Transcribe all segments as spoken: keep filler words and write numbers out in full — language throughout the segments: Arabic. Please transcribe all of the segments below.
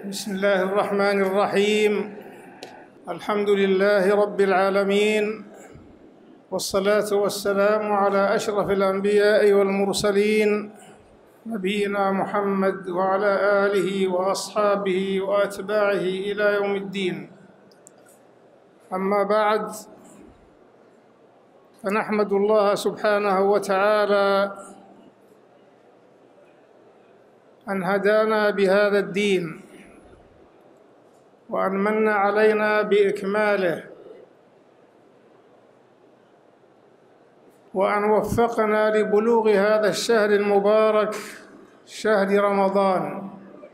بسم الله الرحمن الرحيم. الحمد لله رب العالمين، والصلاة والسلام على أشرف الأنبياء والمرسلين نبينا محمد وعلى آله وأصحابه وأتباعه إلى يوم الدين. أما بعد، فنحمد الله سبحانه وتعالى أن هدانا بهذا الدين، وأن من علينا بإكماله، وأن وفقنا لبلوغ هذا الشهر المبارك، شهر رمضان.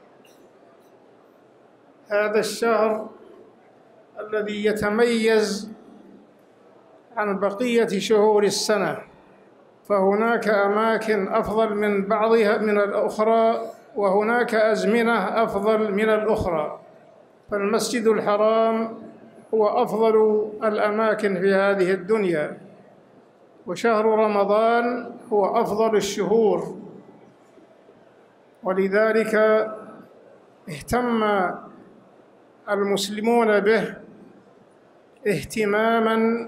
هذا الشهر الذي يتميز عن بقية شهور السنة، فهناك أماكن أفضل من بعضها من الأخرى، وهناك أزمنة أفضل من الأخرى. فالمسجد الحرام هو أفضل الأماكن في هذه الدنيا، وشهر رمضان هو أفضل الشهور، ولذلك اهتم المسلمون به اهتماماً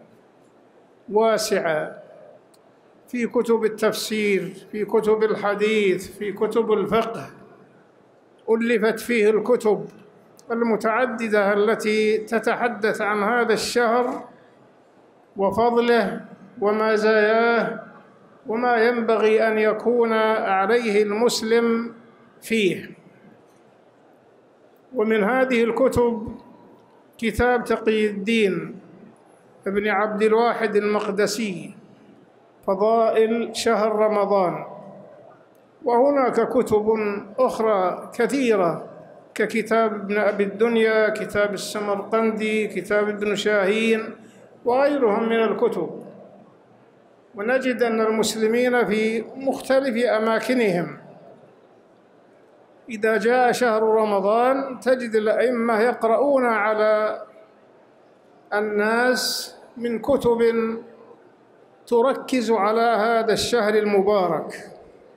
واسعاً في كتب التفسير، في كتب الحديث، في كتب الفقه. ألفت فيه الكتب المتعددة التي تتحدث عن هذا الشهر وفضله ومزاياه وما ينبغي أن يكون عليه المسلم فيه. ومن هذه الكتب كتاب تقي الدين ابن عبد الواحد المقدسي، فضائل شهر رمضان. وهناك كتب أخرى كثيرة ككتاب ابن أبي الدنيا، كتاب السمرقندي، كتاب ابن شاهين، وغيرهم من الكتب. ونجد أن المسلمين في مختلف أماكنهم إذا جاء شهر رمضان تجد الأئمة يقرؤون على الناس من كتب تركز على هذا الشهر المبارك.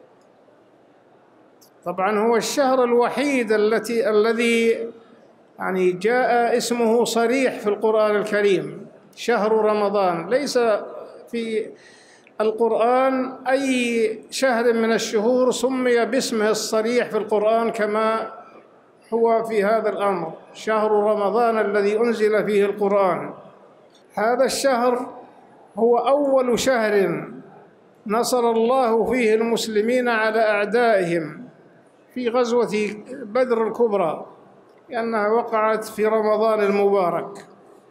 طبعا هو الشهر الوحيد التي الذي يعني جاء اسمه صريح في القرآن الكريم، شهر رمضان. ليس في القرآن أي شهر من الشهور سمي باسمه الصريح في القرآن كما هو في هذا الأمر، شهر رمضان الذي أنزل فيه القرآن. هذا الشهر هو أول شهر نصر الله فيه المسلمين على أعدائهم في غزوة بدر الكبرى، لأنها وقعت في رمضان المبارك.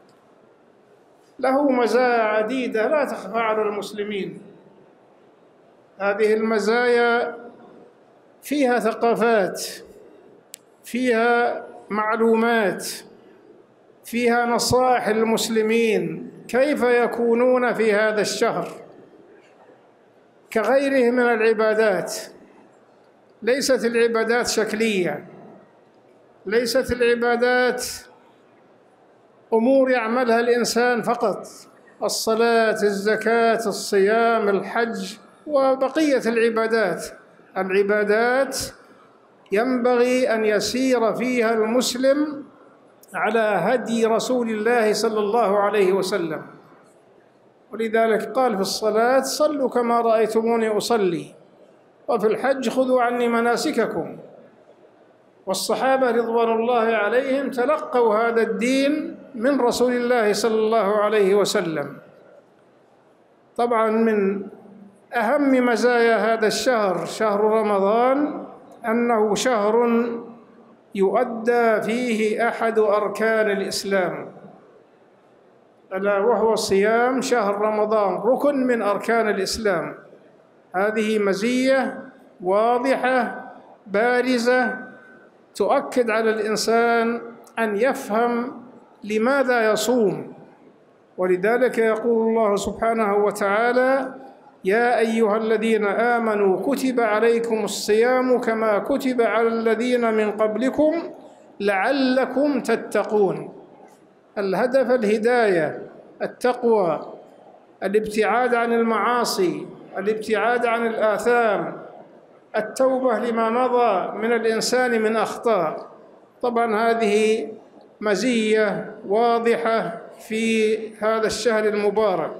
له مزايا عديدة لا تخفى على المسلمين. هذه المزايا فيها ثقافات، فيها معلومات، فيها نصائح للمسلمين كيف يكونون في هذا الشهر كغيره من العبادات. ليست العبادات شكلية، ليست العبادات أمور يعملها الإنسان فقط، الصلاة، الزكاة، الصيام، الحج، وبقية العبادات. العبادات ينبغي أن يسير فيها المسلم على هدي رسول الله صلى الله عليه وسلم. ولذلك قال في الصلاة: صلوا كما رأيتموني أصلي، وفي الحج خذوا عني مناسككم. والصحابة رضوان الله عليهم تلقوا هذا الدين من رسول الله صلى الله عليه وسلم. طبعا من أهم مزايا هذا الشهر، شهر رمضان، أنه شهر يؤدى فيه أحد أركان الإسلام، ألا وهو صيام شهر رمضان، ركن من أركان الإسلام. هذه مزية واضحة بارزة تؤكد على الإنسان أن يفهم لماذا يصوم. ولذلك يقول الله سبحانه وتعالى: يا أيها الذين آمنوا كتب عليكم الصيام كما كتب على الذين من قبلكم لعلكم تتقون. الهدف الهداية، التقوى، الابتعاد عن المعاصي، الابتعاد عن الآثام، التوبة لما مضى من الإنسان من أخطاء. طبعا هذه مزية واضحة في هذا الشهر المبارك.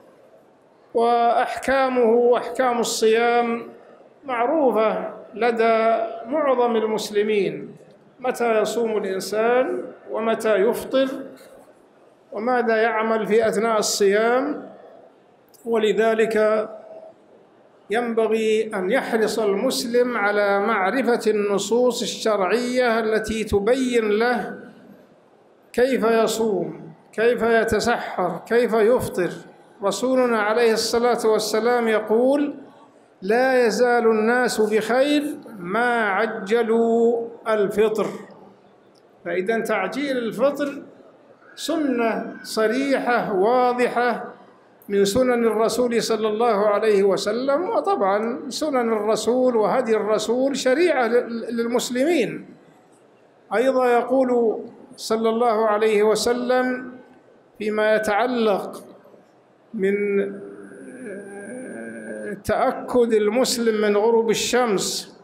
وأحكامه وأحكام الصيام معروفة لدى معظم المسلمين، متى يصوم الإنسان ومتى يفطر وماذا يعمل في أثناء الصيام. ولذلك ينبغي أن يحرص المسلم على معرفة النصوص الشرعية التي تبين له كيف يصوم، كيف يتسحر، كيف يفطر. رسولنا عليه الصلاة والسلام يقول: لا يزال الناس بخير ما عجلوا الفطر. فإذا تعجيل الفطر سنة صريحة واضحة من سنن الرسول صلى الله عليه وسلم. وطبعا سنن الرسول وهدي الرسول شريعة للمسلمين. أيضا يقول صلى الله عليه وسلم فيما يتعلق من تأكد المسلم من غروب الشمس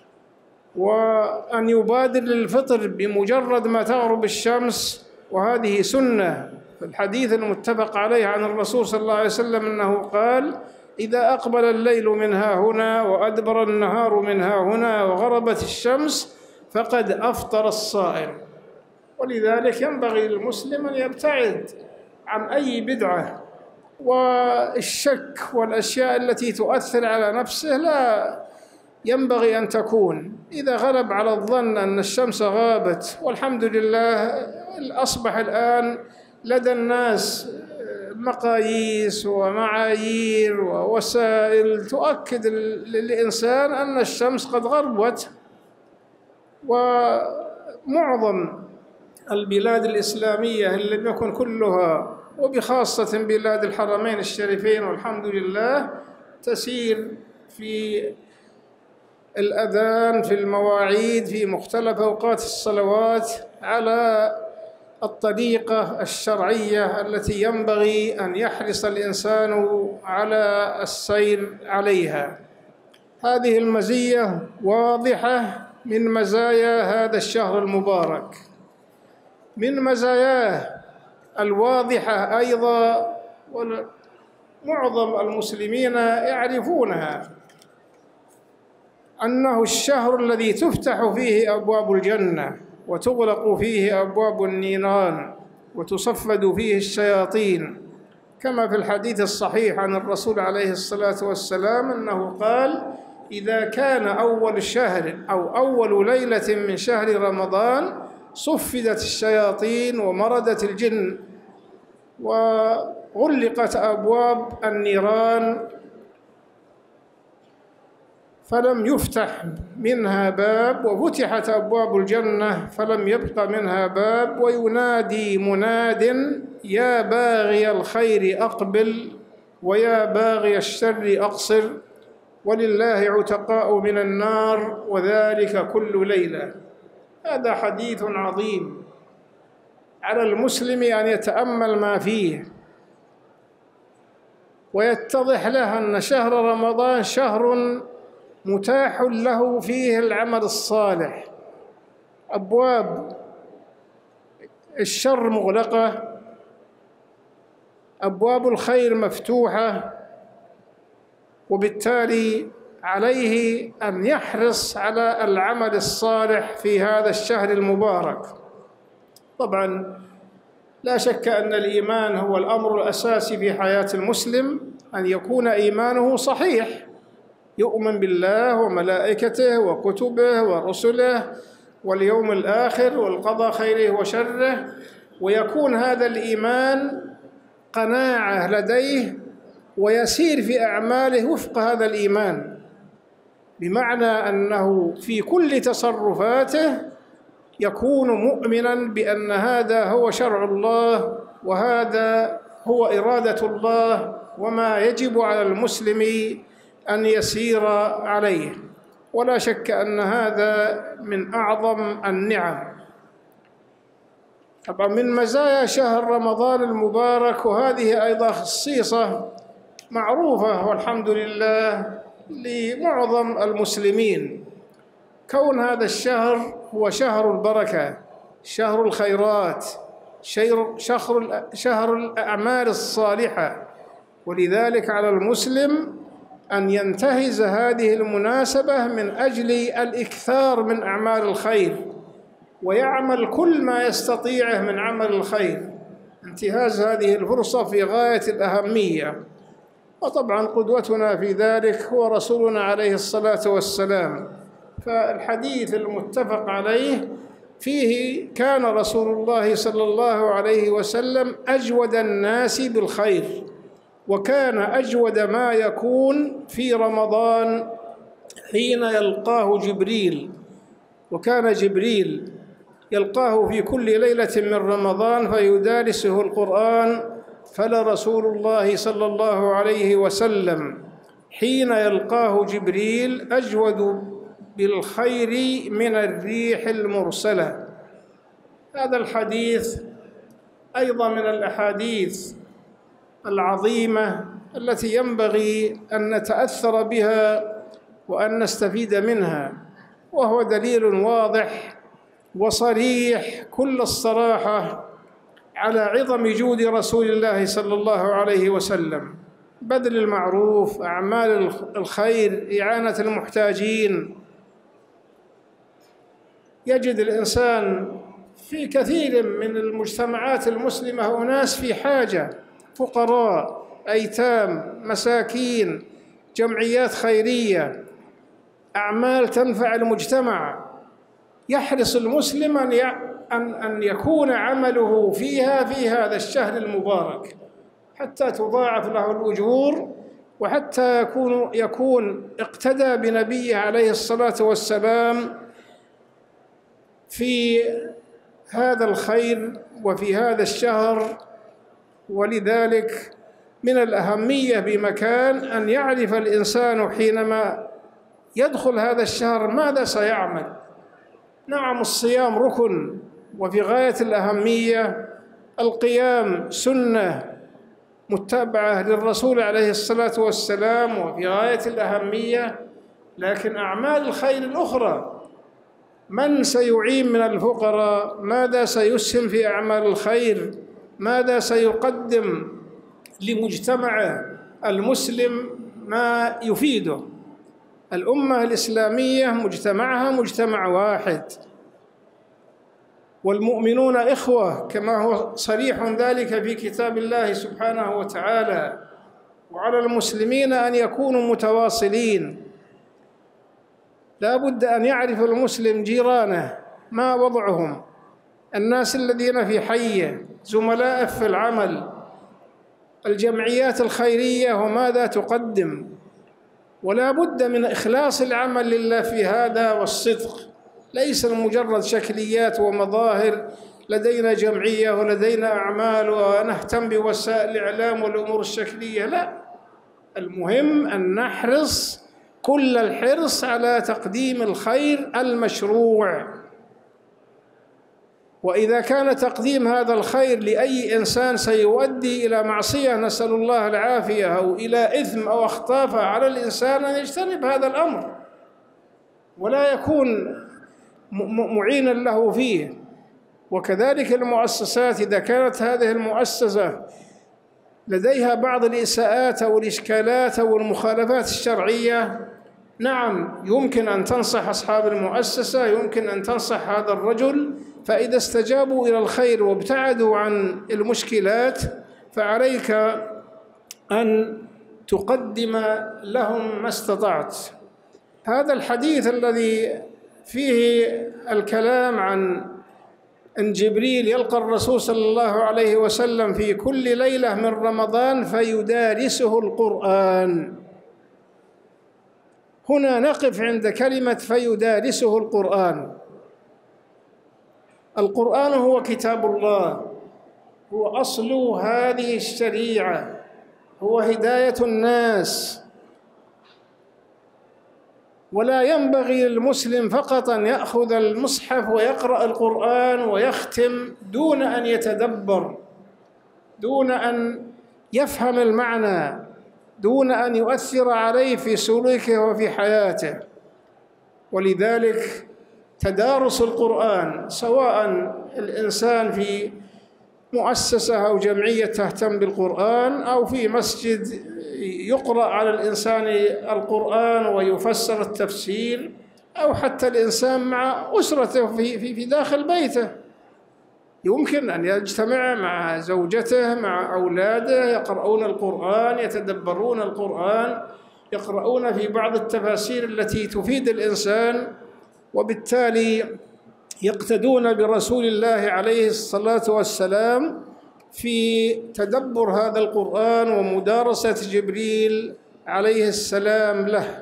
وأن يبادر للفطر بمجرد ما تغرب الشمس، وهذه سنة في الحديث المتفق عليه عن الرسول صلى الله عليه وسلم أنه قال: إذا أقبل الليل من ها هنا وأدبر النهار من ها هنا وغربت الشمس فقد أفطر الصائم. ولذلك ينبغي للمسلم أن يبتعد عن أي بدعة، والشك والأشياء التي تؤثر على نفسه لا ينبغي أن تكون. إذا غلب على الظن أن الشمس غابت، والحمد لله أصبح الآن لدى الناس مقاييس ومعايير ووسائل تؤكد للإنسان أن الشمس قد غربت. ومعظم البلاد الإسلامية اللي لم يكن كلها، وبخاصة بلاد الحرمين الشريفين والحمد لله، تسير في الأذان في المواعيد في مختلف أوقات الصلوات على الطريقة الشرعية التي ينبغي أن يحرص الإنسان على السير عليها. هذه المزية واضحة من مزايا هذا الشهر المبارك. من مزاياه الواضحة أيضا ومعظم المسلمين يعرفونها، أنه الشهر الذي تفتح فيه أبواب الجنة وتغلق فيه أبواب النيران وتصفد فيه الشياطين، كما في الحديث الصحيح عن الرسول عليه الصلاة والسلام أنه قال: إذا كان أول شهر أو أول ليلة من شهر رمضان صفدت الشياطين ومردت الجن وغلقت أبواب النيران فلم يفتح منها باب، وفتحت أبواب الجنة فلم يبق منها باب، وينادي مناد: يا باغي الخير أقبل ويا باغي الشر أقصر، ولله عتقاء من النار وذلك كل ليلة. هذا حديث عظيم على المسلم أن يتأمل ما فيه ويتضح له أن شهر رمضان شهر متاح له فيه العمل الصالح. أبواب الشر مغلقة، أبواب الخير مفتوحة، وبالتالي عليه أن يحرص على العمل الصالح في هذا الشهر المبارك. طبعا لا شك أن الإيمان هو الأمر الأساسي في حياة المسلم، أن يكون إيمانه صحيح، يؤمن بالله وملائكته وكتبه ورسله واليوم الآخر والقضاء خيره وشره، ويكون هذا الإيمان قناعة لديه ويسير في أعماله وفق هذا الإيمان، بمعنى أنه في كل تصرفاته يكون مؤمنا بأن هذا هو شرع الله وهذا هو إرادة الله وما يجب على المسلم أن يسير عليه. ولا شك أن هذا من أعظم النعم. طبعا من مزايا شهر رمضان المبارك، وهذه أيضا خصيصة معروفة والحمد لله لمعظم المسلمين، كون هذا الشهر هو شهر البركة، شهر الخيرات، شهر شهر الأعمال الصالحة، ولذلك على المسلم أن ينتهز هذه المناسبة من أجل الإكثار من أعمال الخير، ويعمل كل ما يستطيعه من عمل الخير. انتهاز هذه الفرصة في غاية الأهمية، وطبعا قدوتنا في ذلك هو رسولنا عليه الصلاة والسلام. فالحديث المتفق عليه فيه كان رسول الله صلى الله عليه وسلم أجود الناس بالخير، وكان أجود ما يكون في رمضان حين يلقاه جبريل، وكان جبريل يلقاه في كل ليلة من رمضان فيدارسه القرآن، فلرسول الله صلى الله عليه وسلم حين يلقاه جبريل أجود بالخير من الريح المرسلة. هذا الحديث أيضا من الأحاديث العظيمة التي ينبغي أن نتأثر بها وأن نستفيد منها، وهو دليل واضح وصريح كل الصراحة على عظم جود رسول الله صلى الله عليه وسلم. بذل المعروف، أعمال الخير، إعانة المحتاجين. يجد الإنسان في كثير من المجتمعات المسلمة أناس في حاجة، فقراء، أيتام، مساكين، جمعيات خيرية، أعمال تنفع المجتمع. يحرص المسلم أن أن يكون عمله فيها في هذا الشهر المبارك حتى تضاعف له الأجور، وحتى يكون يكون اقتدى بنبيه عليه الصلاة والسلام في هذا الخير وفي هذا الشهر. ولذلك من الأهمية بمكان أن يعرف الإنسان حينما يدخل هذا الشهر ماذا سيعمل. نعم، الصيام ركن وفي غاية الأهمية، القيام سنة متبعة للرسول عليه الصلاة والسلام وفي غاية الأهمية، لكن أعمال الخير الأخرى، من سيعين من الفقراء؟ ماذا سيسهم في أعمال الخير؟ ماذا سيقدم لمجتمعه المسلم ما يفيده؟ الأمة الإسلامية مجتمعها مجتمع واحد، والمؤمنون إخوة كما هو صريح ذلك في كتاب الله سبحانه وتعالى، وعلى المسلمين أن يكونوا متواصلين. لا بد أن يعرف المسلم جيرانه ما وضعهم، الناس الذين في حيه، زملائه في العمل، الجمعيات الخيرية وماذا تقدم. ولا بد من إخلاص العمل لله في هذا والصدق، ليس مجرد شكليات ومظاهر، لدينا جمعية ولدينا أعمال ونهتم بوسائل الإعلام والأمور الشكلية. لا، المهم أن نحرص كل الحرص على تقديم الخير المشروع. وإذا كان تقديم هذا الخير لأي إنسان سيؤدي إلى معصية نسأل الله العافية أو إلى إثم أو أخطاء، على الإنسان أن يجتنب هذا الأمر ولا يكون معينا له فيه. وكذلك المؤسسات، إذا كانت هذه المؤسسة لديها بعض الإساءات أو الإشكالات أو المخالفات الشرعية، نعم يمكن أن تنصح أصحاب المؤسسة، يمكن أن تنصح هذا الرجل، فإذا استجابوا إلى الخير وابتعدوا عن المشكلات فعليك أن تقدم لهم ما استطعت. هذا الحديث الذي فيه الكلام عن أن جبريل يلقى الرسول صلى الله عليه وسلم في كل ليلة من رمضان فيدارسه القرآن، هنا نقف عند كلمة فيدارسه القرآن. القرآن هو كتاب الله، هو أصل هذه الشريعة، هو هداية الناس. ولا ينبغي للمسلم فقط أن يأخذ المصحف ويقرأ القرآن ويختم دون أن يتدبر، دون أن يفهم المعنى، دون أن يؤثر عليه في سلوكه وفي حياته. ولذلك تدارس القرآن، سواء الإنسان في مؤسسة أو جمعية تهتم بالقرآن، أو في مسجد يقرأ على الإنسان القرآن ويفسر التفسير، أو حتى الإنسان مع أسرته في في في داخل بيته، يمكن أن يجتمع مع زوجته مع أولاده يقرؤون القرآن، يتدبرون القرآن، يقرؤون في بعض التفاسير التي تفيد الإنسان، وبالتالي يقتدون برسول الله عليه الصلاة والسلام في تدبر هذا القرآن ومدارسة جبريل عليه السلام له.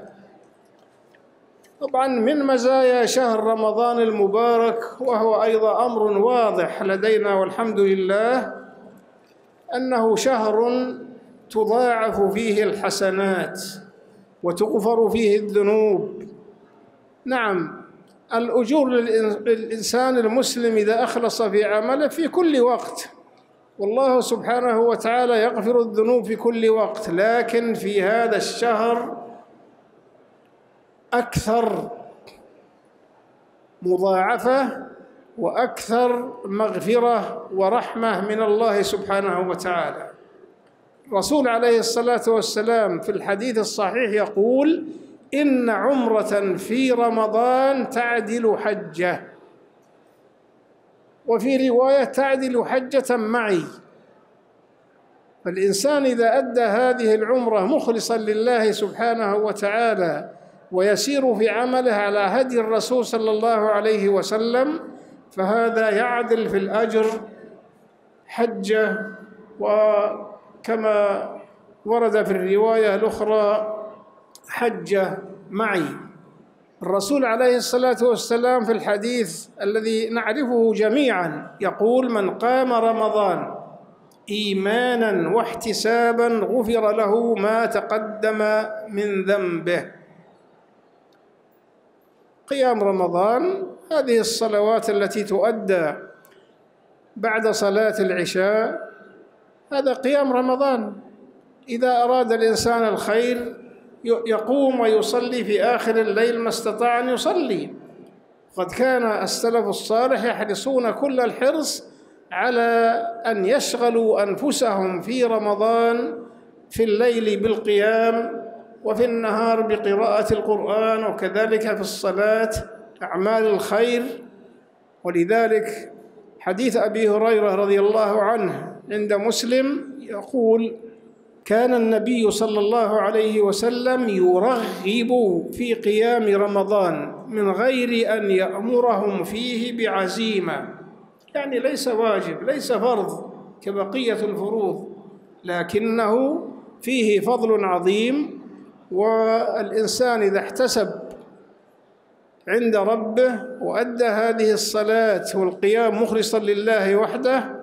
طبعا من مزايا شهر رمضان المبارك، وهو أيضا أمر واضح لدينا والحمد لله، أنه شهر تضاعف فيه الحسنات وتغفر فيه الذنوب. نعم، الأجور للإنسان المسلم إذا أخلص في عمله في كل وقت، والله سبحانه وتعالى يغفر الذنوب في كل وقت، لكن في هذا الشهر أكثر مضاعفة وأكثر مغفرة ورحمة من الله سبحانه وتعالى. الرسول عليه الصلاة والسلام في الحديث الصحيح يقول: إن عمرة في رمضان تعدل حجة، وفي رواية تعدل حجة معي. فالإنسان إذا أدى هذه العمرة مخلصا لله سبحانه وتعالى ويسير في عمله على هدي الرسول صلى الله عليه وسلم، فهذا يعدل في الأجر حجة. وكما ورد في الرواية الأخرى: حجة معي. الرسول عليه الصلاة والسلام في الحديث الذي نعرفه جميعا يقول: من قام رمضان إيمانا واحتسابا غفر له ما تقدم من ذنبه. قيام رمضان هذه الصلوات التي تؤدى بعد صلاة العشاء، هذا قيام رمضان. إذا أراد الإنسان الخير يقوم ويصلي في آخر الليل ما استطاع أن يصلي. قد كان السلف الصالح يحرصون كل الحرص على أن يشغلوا أنفسهم في رمضان في الليل بالقيام، وفي النهار بقراءة القرآن، وكذلك في الصلاة أعمال الخير. ولذلك حديث أبي هريرة رضي الله عنه عند مسلم يقول: كان النبي صلى الله عليه وسلم يرغب في قيام رمضان من غير أن يأمرهم فيه بعزيمة، يعني ليس واجب، ليس فرض كبقية الفروض، لكنه فيه فضل عظيم. والإنسان إذا احتسب عند ربه وأدى هذه الصلاة والقيام مخلصا لله وحده،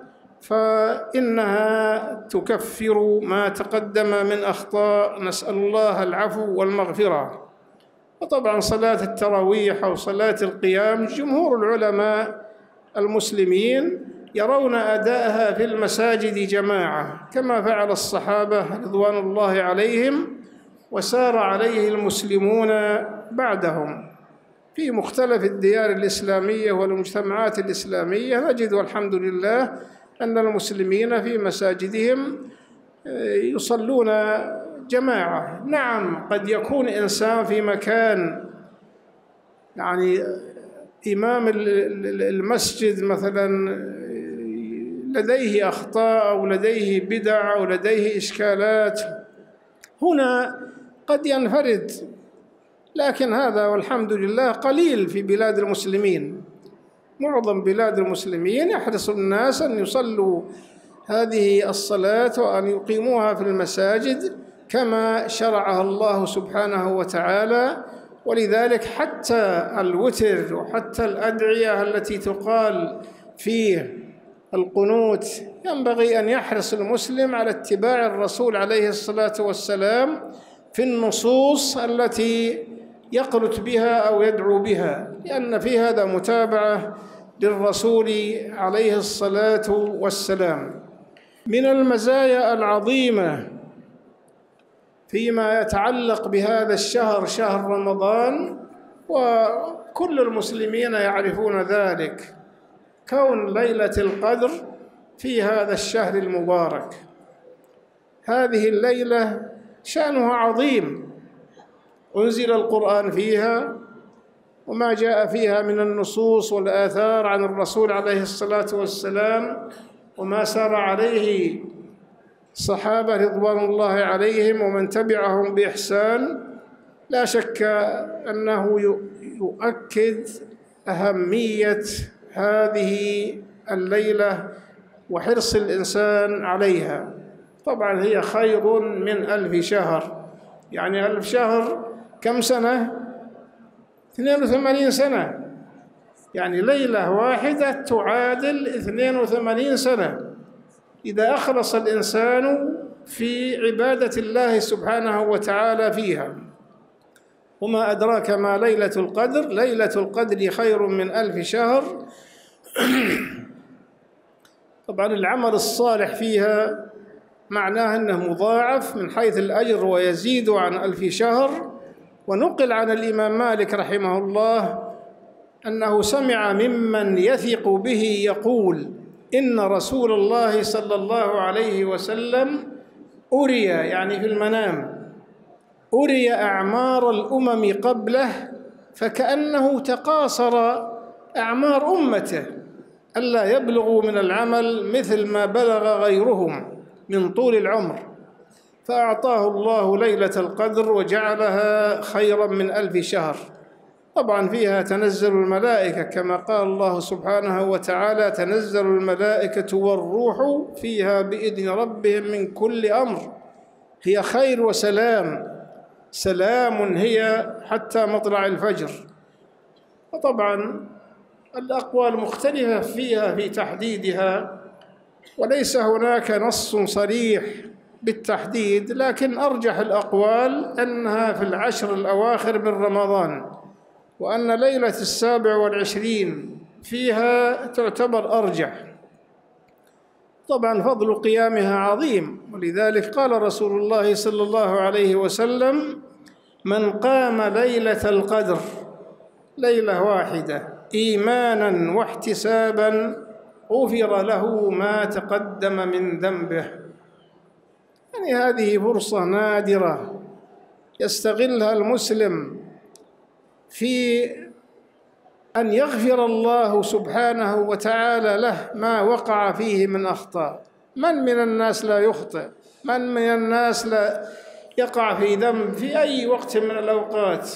فإنها تكفر ما تقدم من أخطاء، نسأل الله العفو والمغفرة. وطبعا صلاة التراويح أو صلاة القيام جمهور العلماء المسلمين يرون أداءها في المساجد جماعة، كما فعل الصحابة رضوان الله عليهم وسار عليه المسلمون بعدهم. في مختلف الديار الإسلامية والمجتمعات الإسلامية نجد والحمد لله أن المسلمين في مساجدهم يصلون جماعة. نعم، قد يكون إنسان في مكان يعني إمام المسجد مثلا لديه أخطاء أو لديه بدع أو لديه إشكالات، هنا قد ينفرد، لكن هذا والحمد لله قليل في بلاد المسلمين. معظم بلاد المسلمين يحرص الناس أن يصلوا هذه الصلاة وأن يقيموها في المساجد كما شرعها الله سبحانه وتعالى. ولذلك حتى الوتر وحتى الأدعية التي تقال في القنوت ينبغي أن يحرص المسلم على اتباع الرسول عليه الصلاة والسلام في النصوص التي يقنت بها أو يدعو بها، لأن في هذا متابعة للرسول عليه الصلاة والسلام. من المزايا العظيمة فيما يتعلق بهذا الشهر، شهر رمضان، وكل المسلمين يعرفون ذلك، كون ليلة القدر في هذا الشهر المبارك. هذه الليلة شأنها عظيم، أنزل القرآن فيها، وما جاء فيها من النصوص والآثار عن الرسول عليه الصلاة والسلام، وما سار عليه الصحابة رضوان الله عليهم ومن تبعهم بإحسان، لا شك أنه يؤكد أهمية هذه الليلة وحرص الإنسان عليها. طبعا هي خير من ألف شهر، يعني ألف شهر كم سنة؟ اثنين وثمانين سنة، يعني ليلة واحدة تعادل اثنين وثمانين سنة إذا أخلص الإنسان في عبادة الله سبحانه وتعالى فيها. وما أدراك ما ليلة القدر؟ ليلة القدر خير من ألف شهر. طبعا العمل الصالح فيها معناه أنه مضاعف من حيث الأجر ويزيد عن ألف شهر. ونقل عن الإمام مالك رحمه الله أنه سمع ممن يثق به يقول إن رسول الله صلى الله عليه وسلم أري، يعني في المنام، أري أعمار الأمم قبله فكأنه تقاصر أعمار أمته ألا يبلغوا من العمل مثل ما بلغ غيرهم من طول العمر، فأعطاه الله ليلة القدر وجعلها خيرا من ألف شهر. طبعا فيها تنزل الملائكة كما قال الله سبحانه وتعالى: تنزل الملائكة والروح فيها بإذن ربهم من كل أمر. هي خير وسلام، سلام هي حتى مطلع الفجر. وطبعا الأقوال مختلفة فيها في تحديدها، وليس هناك نص صريح بالتحديد، لكن أرجح الأقوال أنها في العشر الأواخر من رمضان، وأن ليلة السابع والعشرين فيها تعتبر أرجح. طبعا فضل قيامها عظيم، ولذلك قال رسول الله صلى الله عليه وسلم: من قام ليلة القدر ليلة واحدة إيمانا واحتسابا غفر له ما تقدم من ذنبه. يعني هذه فرصة نادرة يستغلها المسلم في أن يغفر الله سبحانه وتعالى له ما وقع فيه من أخطاء. من من الناس لا يخطئ؟ من من الناس لا يقع في ذنب في أي وقت من الأوقات؟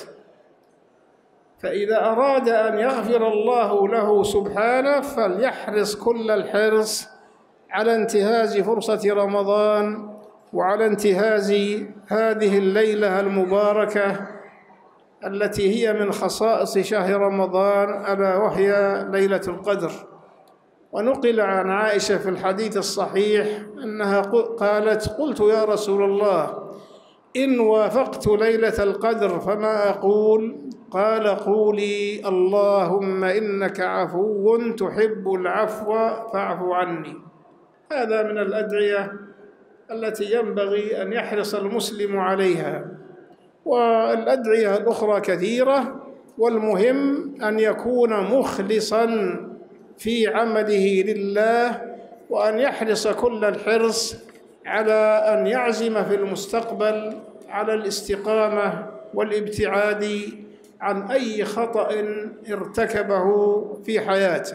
فإذا أراد أن يغفر الله له سبحانه فليحرص كل الحرص على انتهاز فرصة رمضان وعلى انتهاز هذه الليلة المباركة التي هي من خصائص شهر رمضان، ألا وهي ليلة القدر. ونقل عن عائشة في الحديث الصحيح أنها قالت: قلت يا رسول الله إن وافقت ليلة القدر فما أقول؟ قال: قولي اللهم إنك عفو تحب العفو فاعف عني. هذا من الأدعية التي ينبغي أن يحرص المسلم عليها، والأدعية الأخرى كثيرة، والمهم أن يكون مخلصاً في عمله لله، وأن يحرص كل الحرص على أن يعزم في المستقبل على الاستقامة والابتعاد عن أي خطأ ارتكبه في حياته.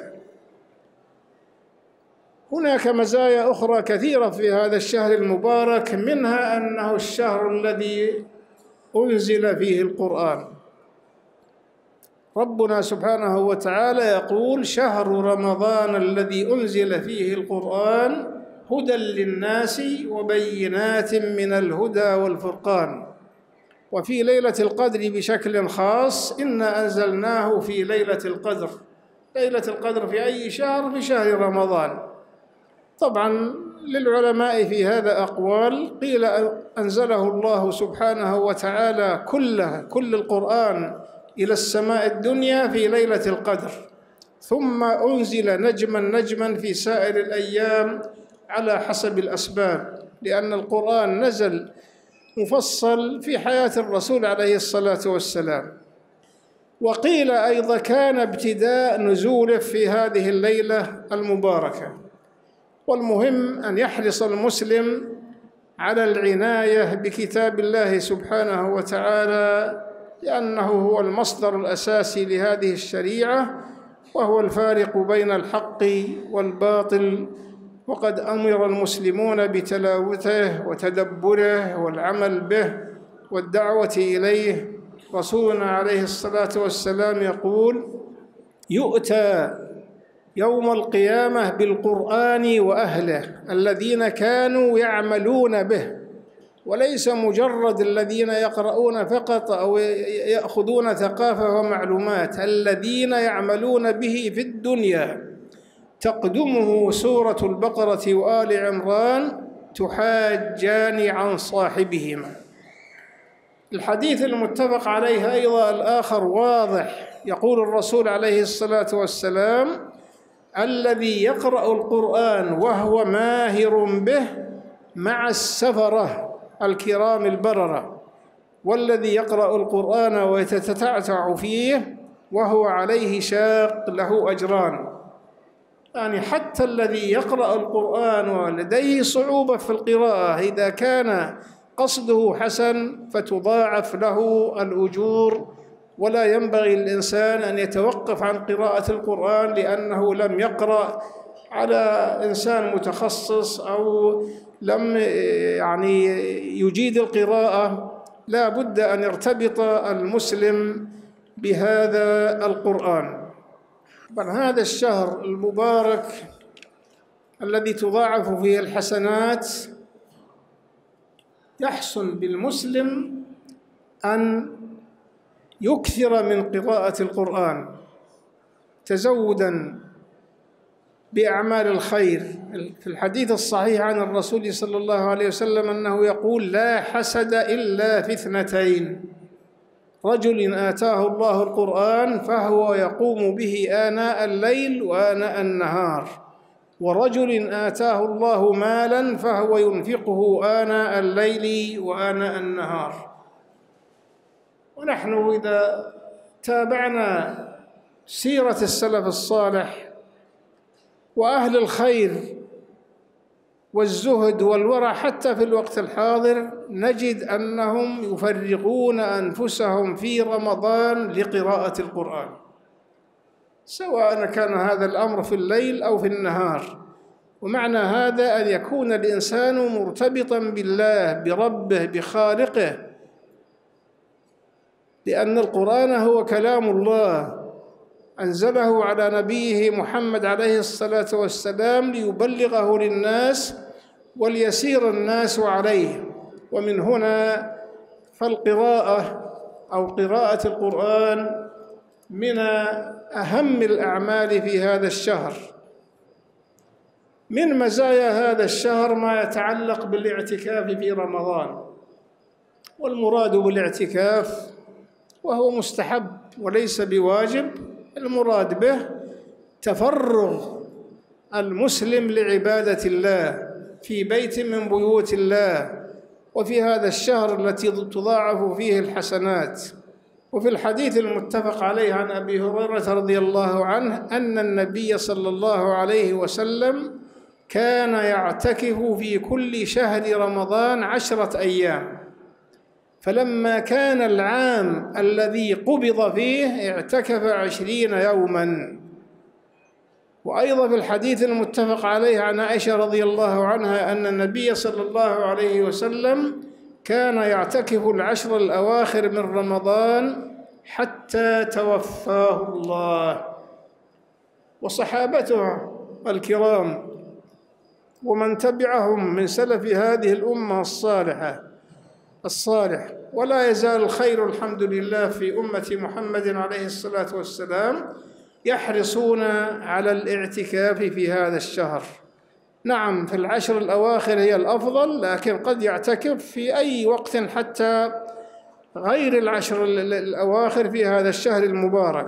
هناك مزايا أخرى كثيرة في هذا الشهر المبارك، منها أنه الشهر الذي أنزل فيه القرآن. ربنا سبحانه وتعالى يقول: شهر رمضان الذي أنزل فيه القرآن هدى للناس وبينات من الهدى والفرقان. وفي ليلة القدر بشكل خاص: إنا أنزلناه في ليلة القدر. ليلة القدر في أي شهر؟ في شهر رمضان. طبعا للعلماء في هذا أقوال، قيل أنزله الله سبحانه وتعالى كله كل القرآن إلى السماء الدنيا في ليلة القدر، ثم أنزل نجما نجما في سائر الأيام على حسب الأسباب، لأن القرآن نزل مفصل في حياة الرسول عليه الصلاة والسلام. وقيل أيضا كان ابتداء نزوله في هذه الليلة المباركة. والمهم أن يحرص المسلم على العناية بكتاب الله سبحانه وتعالى، لأنه هو المصدر الأساسي لهذه الشريعة، وهو الفارق بين الحق والباطل. وقد أمر المسلمون بتلاوته وتدبره والعمل به والدعوة إليه. رسولنا عليه الصلاة والسلام يقول: يؤتى يوم القيامة بالقرآن وأهله الذين كانوا يعملون به، وليس مجرد الذين يقرؤون فقط أو يأخذون ثقافة ومعلومات، الذين يعملون به في الدنيا. تقدمه سورة البقرة وآل عمران تحاجان عن صاحبهما. الحديث المتفق عليه أيضا الآخر واضح، يقول الرسول عليه الصلاة والسلام: الذي يقرأ القرآن وهو ماهر به مع السفرة الكرام البررة، والذي يقرأ القرآن ويتتعتع فيه وهو عليه شاق له أجران. يعني حتى الذي يقرأ القرآن ولديه صعوبة في القراءة، إذا كان قصده حسن فتضاعف له الأجور. ولا ينبغي للإنسان أن يتوقف عن قراءة القرآن لأنه لم يقرأ على إنسان متخصص أو لم يعني يجيد القراءة. لا بد أن يرتبط المسلم بهذا القرآن. بل هذا الشهر المبارك الذي تضاعف فيه الحسنات، يحسن بالمسلم أن يكثر من قراءة القرآن تزودا بأعمال الخير. في الحديث الصحيح عن الرسول صلى الله عليه وسلم أنه يقول: لا حسد إلا في اثنتين: رجل آتاه الله القرآن فهو يقوم به آناء الليل وآناء النهار، ورجل آتاه الله مالا فهو ينفقه آناء الليل وآناء النهار. ونحن إذا تابعنا سيرة السلف الصالح وأهل الخير والزهد والورع حتى في الوقت الحاضر، نجد أنهم يفرغون أنفسهم في رمضان لقراءة القرآن، سواء كان هذا الأمر في الليل أو في النهار. ومعنى هذا أن يكون الإنسان مرتبطا بالله، بربه، بخالقه، لأن القرآن هو كلام الله أنزله على نبيه محمد عليه الصلاة والسلام ليبلغه للناس وليسير الناس عليه. ومن هنا فالقراءة أو قراءة القرآن من أهم الأعمال في هذا الشهر. من مزايا هذا الشهر ما يتعلق بالاعتكاف في رمضان. والمراد بالاعتكاف وهو مستحب وليس بواجب، المراد به تفرغ المسلم لعبادة الله في بيت من بيوت الله، وفي هذا الشهر التي تضاعف فيه الحسنات. وفي الحديث المتفق عليه عن أبي هريرة رضي الله عنه أن النبي صلى الله عليه وسلم كان يعتكف في كل شهر رمضان عشرة أيام، فلما كان العام الذي قبض فيه اعتكف عشرين يوما. وأيضا في الحديث المتفق عليه عن عائشة رضي الله عنها أن النبي صلى الله عليه وسلم كان يعتكف العشر الأواخر من رمضان حتى توفاه الله. وصحابته الكرام ومن تبعهم من سلف هذه الأمة الصالحة الصالح، ولا يزال الخير الحمد لله في أمة محمد عليه الصلاة والسلام، يحرصون على الاعتكاف في هذا الشهر. نعم في العشر الأواخر هي الأفضل، لكن قد يعتكف في أي وقت حتى غير العشر الأواخر في هذا الشهر المبارك.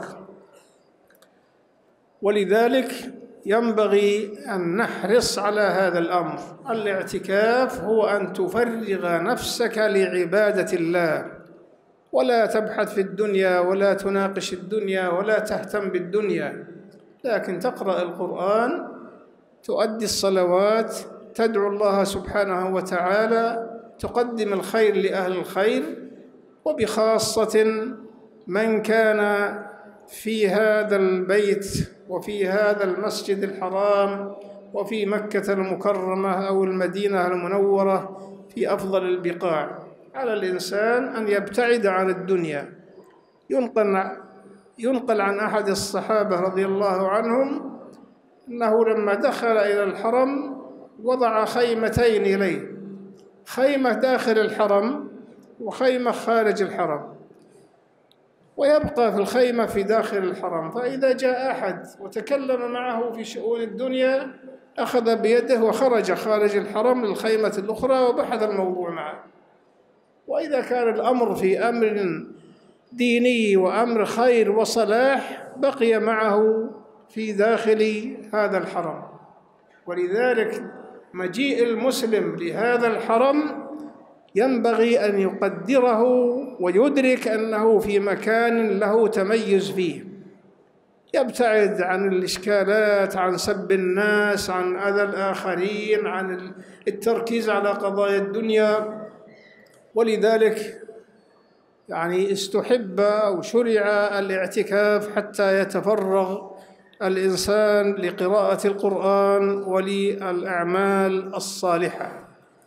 ولذلك ينبغي أن نحرص على هذا الأمر. الاعتكاف هو أن تفرغ نفسك لعبادة الله، ولا تبحث في الدنيا ولا تناقش الدنيا ولا تهتم بالدنيا، لكن تقرأ القرآن، تؤدي الصلوات، تدعو الله سبحانه وتعالى، تقدم الخير لأهل الخير، وبخاصة من كان في هذا البيت وفي هذا المسجد الحرام وفي مكة المكرمة أو المدينة المنورة في أفضل البقاع. على الإنسان أن يبتعد عن الدنيا. ينقل ينقل عن أحد الصحابة رضي الله عنهم أنه لما دخل إلى الحرم وضع خيمتين إليه، خيمة داخل الحرم وخيمة خارج الحرم، ويبقى في الخيمة في داخل الحرم، فإذا جاء أحد وتكلم معه في شؤون الدنيا أخذ بيده وخرج خارج الحرم للخيمة الأخرى وبحث الموضوع معه. وإذا كان الأمر في أمر ديني وأمر خير وصلاح بقي معه في داخل هذا الحرم. ولذلك مجيء المسلم لهذا الحرم ينبغي أن يقدره ويدرك أنه في مكان له تميز فيه، يبتعد عن الإشكالات، عن سب الناس، عن أذى الآخرين، عن التركيز على قضايا الدنيا. ولذلك يعني استحب أو شرع الاعتكاف حتى يتفرغ الإنسان لقراءة القرآن وللأعمال الصالحة.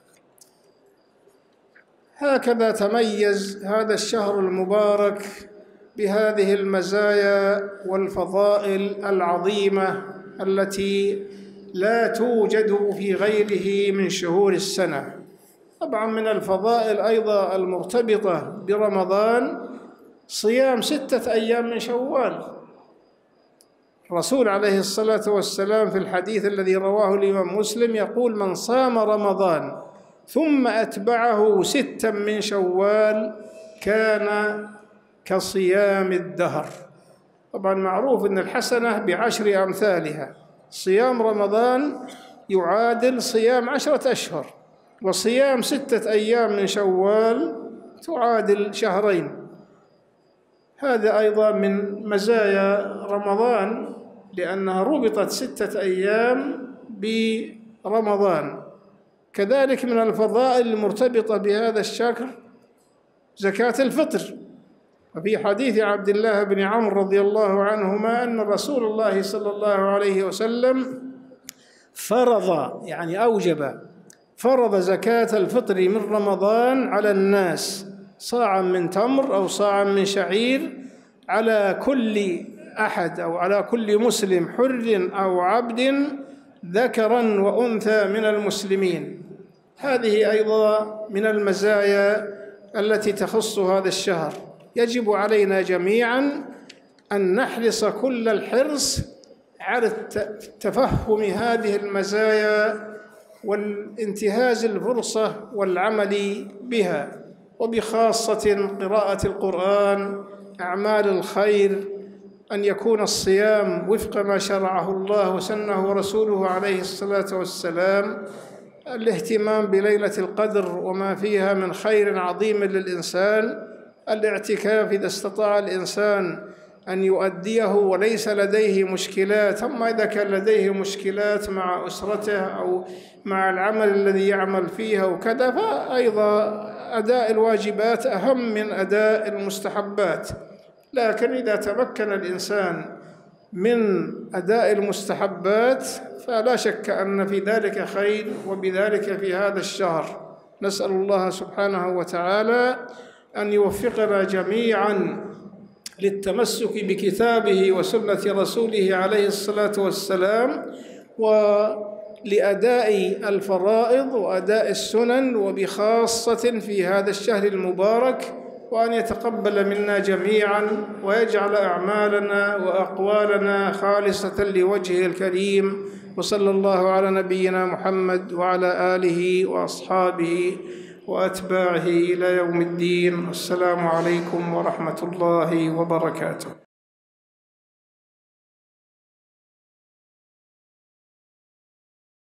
هكذا تميز هذا الشهر المبارك بهذه المزايا والفضائل العظيمة التي لا توجد في غيره من شهور السنة. طبعا من الفضائل أيضا المرتبطة برمضان صيام ستة أيام من شوال. الرسول عليه الصلاة والسلام في الحديث الذي رواه الإمام مسلم يقول: من صام رمضان ثم أتبعه ستا من شوال كان كصيام الدهر. طبعا معروف أن الحسنة بعشر أمثالها، صيام رمضان يعادل صيام عشرة أشهر، وصيام ستة أيام من شوال تعادل شهرين. هذا أيضا من مزايا رمضان لأنها ربطت ستة أيام برمضان. كذلك من الفضائل المرتبطة بهذا الشهر زكاة الفطر. وفي حديث عبد الله بن عمرو رضي الله عنهما أن رسول الله صلى الله عليه وسلم فرض يعني أوجب فرض زكاة الفطر من رمضان على الناس، صاعا من تمر أو صاعا من شعير على كل أحد أو على كل مسلم حر أو عبد ذكرا وأنثى من المسلمين. هذه أيضا من المزايا التي تخص هذا الشهر. يجب علينا جميعا أن نحرص كل الحرص على تفهم هذه المزايا والانتهاز الفرصة والعمل بها، وبخاصة قراءة القرآن، أعمال الخير، أن يكون الصيام وفق ما شرعه الله وسنه رسوله عليه الصلاة والسلام، الاهتمام بليلة القدر وما فيها من خير عظيم للإنسان، الاعتكاف إذا استطاع الإنسان أن يؤديه وليس لديه مشكلات. أما إذا كان لديه مشكلات مع أسرته أو مع العمل الذي يعمل فيها وكذا، فأيضا أداء الواجبات أهم من أداء المستحبات. لكن إذا تمكن الإنسان من أداء المستحبات فلا شك أن في ذلك خير، وبذلك في هذا الشهر نسأل الله سبحانه وتعالى أن يوفقنا جميعا للتمسك بكتابه وسنة رسوله عليه الصلاة والسلام، ولأداء الفرائض وأداء السنن، وبخاصة في هذا الشهر المبارك، وأن يتقبل منا جميعا ويجعل أعمالنا وأقوالنا خالصة لوجهه الكريم. وصلى الله على نبينا محمد وعلى آله وأصحابه وأتباعه إلى يوم الدين. السلام عليكم ورحمة الله وبركاته.